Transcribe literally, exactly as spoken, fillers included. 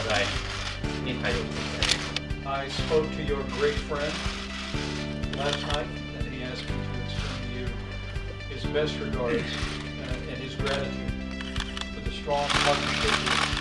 在に対応していきたい。 I spoke to your great friend last night, and he asked me to extend to you his best regards uh, and his gratitude for the strong partnership